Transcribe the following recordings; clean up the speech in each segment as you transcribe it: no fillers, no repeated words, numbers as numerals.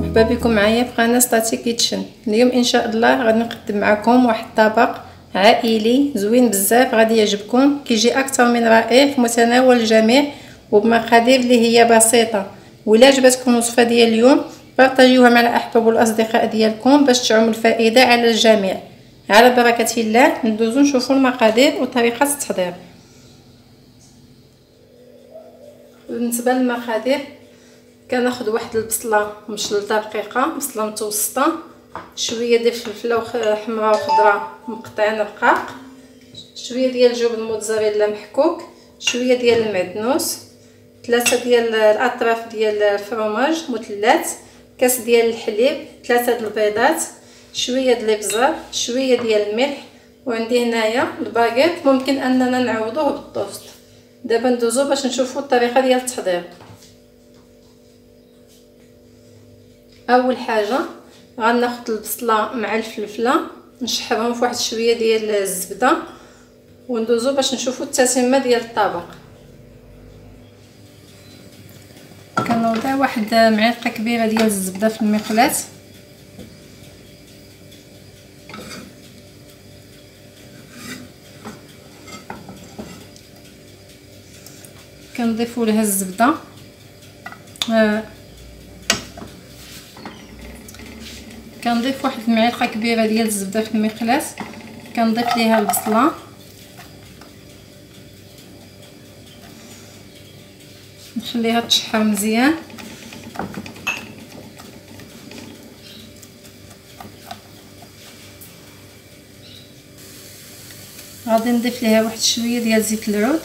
مرحبا بكم معايا في قناه ستاتي كيتشن. اليوم ان شاء الله غادي نقدم معكم واحد الطبق عائلي زوين بزاف، غادي يعجبكم، كيجي اكثر من رائع في متناول الجميع وبمقادير اللي هي بسيطه. ولا عجبتكم الوصفه ديال اليوم بارطاجيوها مع الاحباب والاصدقاء ديالكم باش تعم الفائده على الجميع. على بركه الله ندوزو نشوفوا المقادير وطريقه التحضير. بالنسبه للمقادير كناخذ واحد البصله مشلطه رقيقه، بصله متوسطه، شويه ديال الفلفله حمراء وخضراء مقطعين رقاق، شويه ديال الجبن موتزاريلا محكوك، شويه ديال المعدنوس، 3 ديال الاطراف ديال الفرماج مثلث، كاس ديال الحليب، 3 د البيضات، شويه د الابزار، شويه ديال الملح، وعندي هنايا الباغيت ممكن اننا نعوضوه بالطوست. دابا ندوزو باش نشوفوا الطريقه ديال التحضير. اول حاجه غناخذ البصله مع الفلفله نشحرهم في واحد شويه ديال الزبده وندوزو باش نشوفوا التتمه ديال الطبق. كنوضع واحد معلقه كبيره ديال الزبده في المقلاة، كنضيفوا لها الزبده، كنضيف واحد المعلقه كبيره ديال الزبده في المقلاة، كنضيف ليها البصله، نخليها تشحر مزيان، غادي نضيف ليها واحد شويه ديال زيت العود،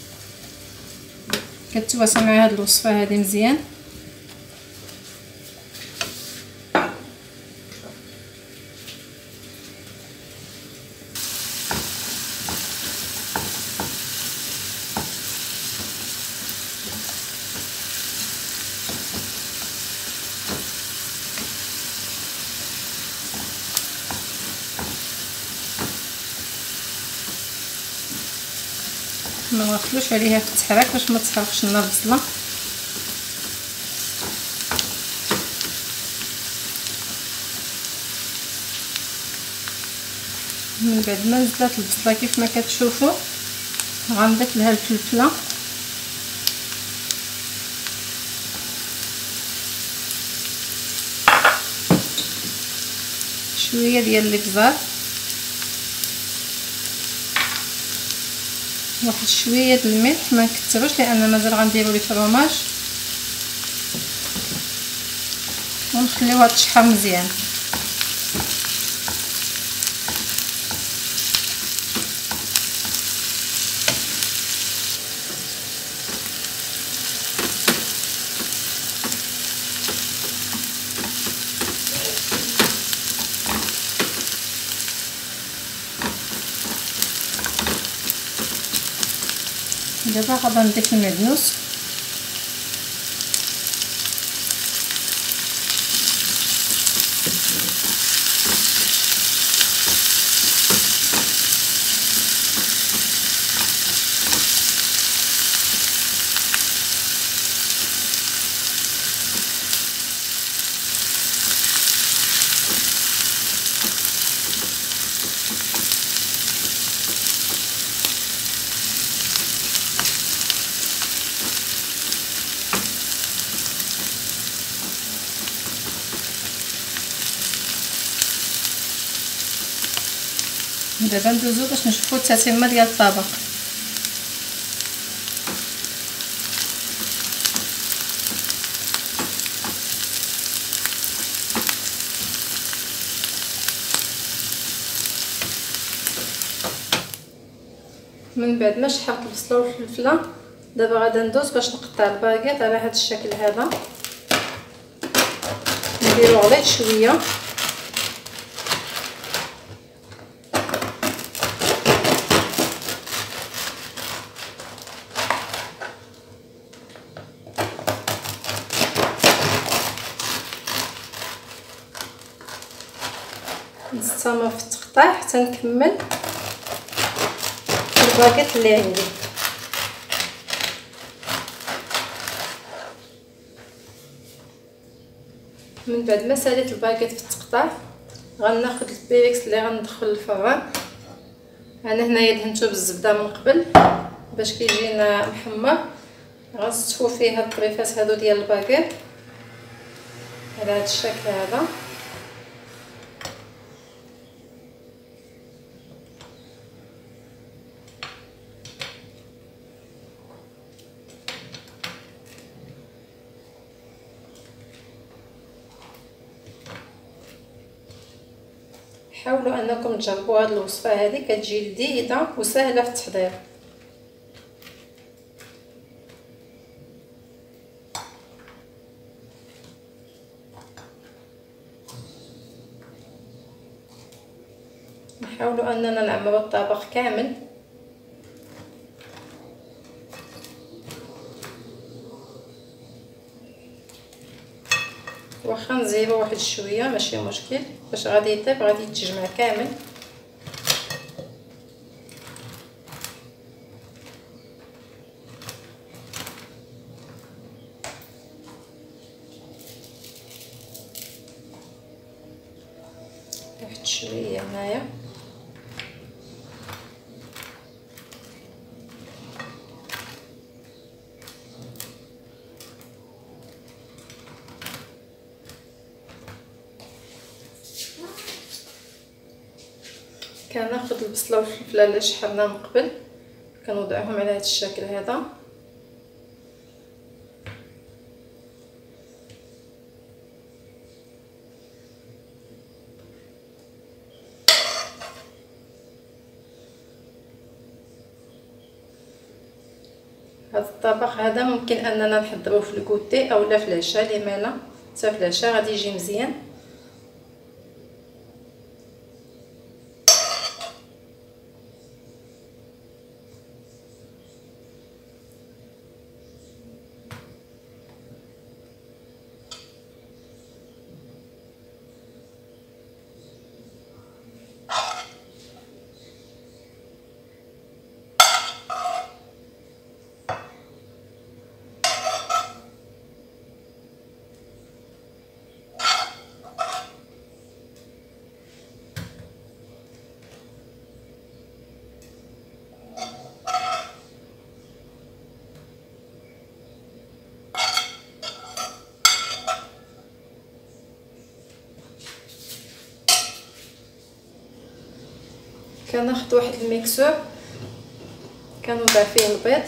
كتواسى مع هاد الوصفه هذه مزيان. ما نغطلوش عليها في التحراك باش ما تحرقش لنا البصله. من بعد ما نزلات البصله كيف ما كتشوفوا غنضيف لها الفلفله، شويه ديال الابزار، واحد شويه د الملح، ما نكثروش لان مازال غنديروا ليه فرماج، ونخليوها تشحر مزيان. دابا غادي نضيف المعدنوس، دابا ندوزو باش نشوفوا التتمه ديال الطبق. من بعد ما شحرت البصله والفلفله دابا غادا ندوز باش نقطع الباغيت على هذا الشكل هذا، نديرو غليظ شويه، نستمر في التقطيع حتى نكمل الباكيت اللي عندي. من بعد ما ساليت الباكيط في التقطاع غناخد البيريكس اللي غندخل الفران. انا هنايا دهنتو بالزبده من قبل باش كيجينا محمر. غنستفو فيه هاد الطريفات هادو ديال الباكيط على هاد الشكل هذا. حاولوا انكم تجربوا هذه الوصفه، هذه كتجي لذيذه وسهله في التحضير. نحاولوا اننا نعمروا الطبق كامل. واخا نزيرو واحد شويه ماشي مشكل، باش غادي يطيب غادي يتجمع كامل. واحد شويه هنايا. كناخذ البصله والفلفله اللي شحرنا من قبل كنوضعهم على هذا الشكل هذا. هذا الطبق هذا ممكن اننا نحضروه في الكوتي اولا في العشاء، لما لا حتى في العشاء غادي يجي مزيان. كناخذ واحد الميكسور كنوضع فيه البيض،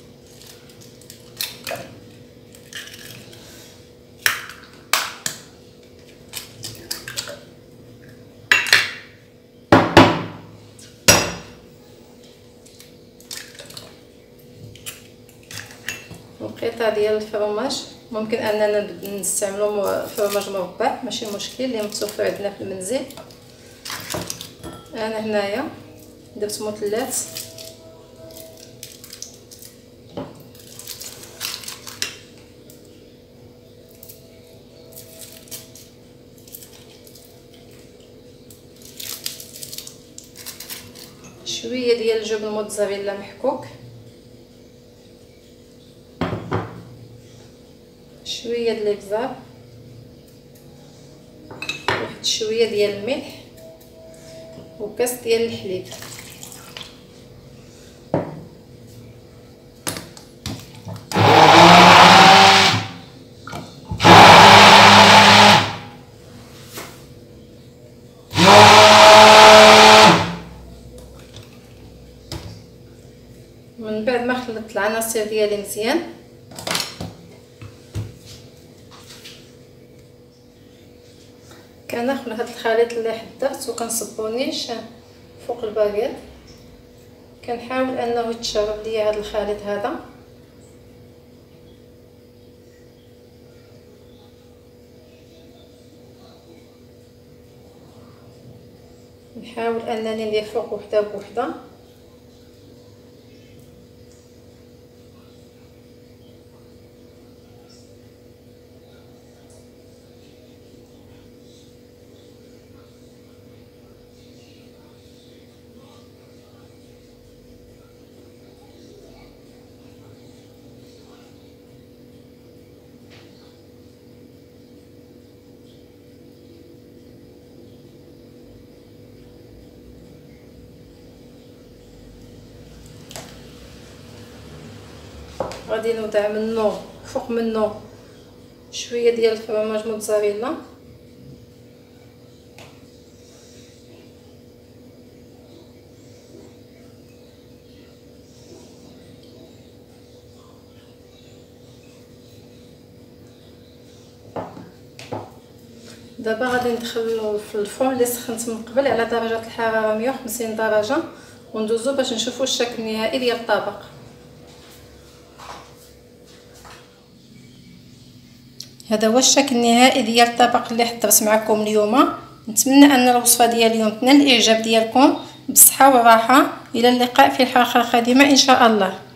وقطع ديال الفرماج. ممكن اننا نستعملوا فرماج مربع ماشي مشكل اللي متوفر عندنا في المنزل. انا هنايا درت مثلث شويه ديال الجبن موتزاريلا محكوك، شويه ديال الابزار، واحد شويه ديال الملح وكاس ديال الحليب. من بعد ما خلطت العناصر ديالي مزيان كناخذ هذا الخليط اللي حضرت وكنصبو نيشان فوق الباكيط. كنحاول انه يتشرب ليا هذا الخليط هذا. نحاول انني ندير فوق وحده بوحده. غادي نوضع منه فوق منه شويه ديال الفرماج موتزاريلا. دابا غادي ندخلو في الفرن اللي سخنت من قبل على درجه الحراره 150 درجه وندوزو باش نشوفوا الشكل النهائي ديال الطبق. هذا هو الشكل النهائي ديال الطبق اللي حضرت معكم اليوم. نتمنى ان الوصفه ديال اليوم تنال الاعجاب ديالكم. بالصحه والراحه، الى اللقاء في الحلقه القادمه ان شاء الله.